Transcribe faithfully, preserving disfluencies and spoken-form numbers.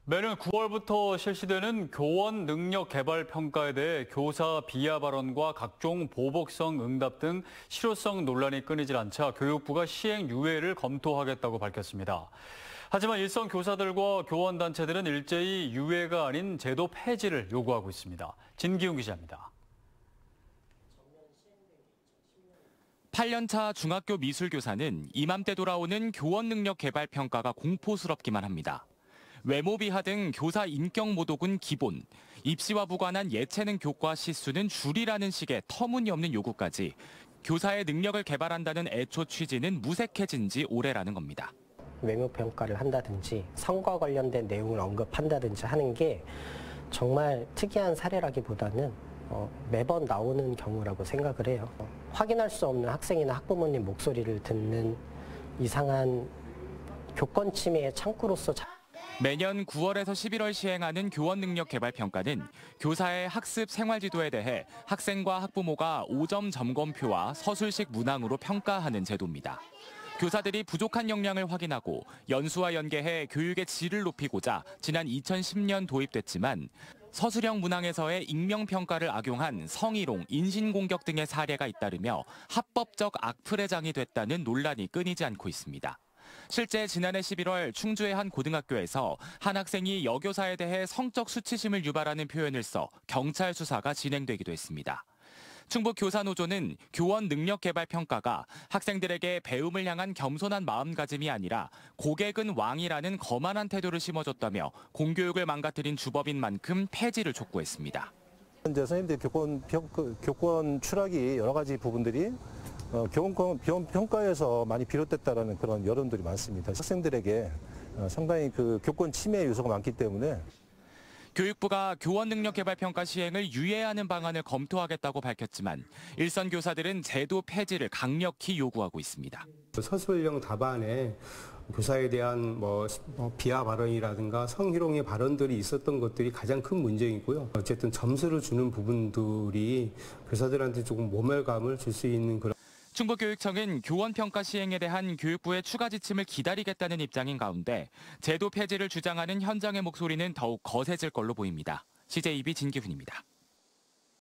매년 구월부터 실시되는 교원 능력 개발 평가에 대해 교사 비하 발언과 각종 보복성 응답 등 실효성 논란이 끊이질 않자 교육부가 시행 유예를 검토하겠다고 밝혔습니다. 하지만 일선 교사들과 교원 단체들은 일제히 유예가 아닌 제도 폐지를 요구하고 있습니다. 진기훈 기자입니다. 팔 년 차 중학교 미술교사는 이맘때 돌아오는 교원 능력 개발 평가가 공포스럽기만 합니다. 외모 비하 등 교사 인격 모독은 기본, 입시와 무관한 예체능 교과 시수는 줄이라는 식의 터무니없는 요구까지 교사의 능력을 개발한다는 애초 취지는 무색해진 지 오래라는 겁니다. 외모 평가를 한다든지 성과 관련된 내용을 언급한다든지 하는 게 정말 특이한 사례라기보다는 어, 매번 나오는 경우라고 생각을 해요. 어, 확인할 수 없는 학생이나 학부모님 목소리를 듣는 이상한 교권 침해의 창구로서 자... 매년 구월에서 십일월 시행하는 교원 능력 개발 평가는 교사의 학습 생활 지도에 대해 학생과 학부모가 오 점 점검표와 서술식 문항으로 평가하는 제도입니다. 교사들이 부족한 역량을 확인하고 연수와 연계해 교육의 질을 높이고자 지난 이천십 년 도입됐지만 서술형 문항에서의 익명평가를 악용한 성희롱, 인신공격 등의 사례가 잇따르며 합법적 악플의장이 됐다는 논란이 끊이지 않고 있습니다. 실제 지난해 십일월 충주의 한 고등학교에서 한 학생이 여교사에 대해 성적 수치심을 유발하는 표현을 써 경찰 수사가 진행되기도 했습니다. 충북교사노조는 교원 능력개발평가가 학생들에게 배움을 향한 겸손한 마음가짐이 아니라 고객은 왕이라는 거만한 태도를 심어줬다며 공교육을 망가뜨린 주법인 만큼 폐지를 촉구했습니다. 현재 선생님들 교권, 교권 추락이 여러 가지 부분들이 어, 교원, 교원 평가에서 많이 비롯됐다는 그런 여론들이 많습니다. 학생들에게 어, 상당히 그 교권 침해 요소가 많기 때문에 교육부가 교원 능력 개발 평가 시행을 유예하는 방안을 검토하겠다고 밝혔지만 일선 교사들은 제도 폐지를 강력히 요구하고 있습니다. 서술형 답안에 교사에 대한 뭐 비하 발언이라든가 성희롱의 발언들이 있었던 것들이 가장 큰 문제이고요. 어쨌든 점수를 주는 부분들이 교사들한테 조금 모멸감을 줄 수 있는 그런. 충북교육청은 교원 평가 시행에 대한 교육부의 추가 지침을 기다리겠다는 입장인 가운데 제도 폐지를 주장하는 현장의 목소리는 더욱 거세질 걸로 보입니다. 씨제이비 진기훈입니다.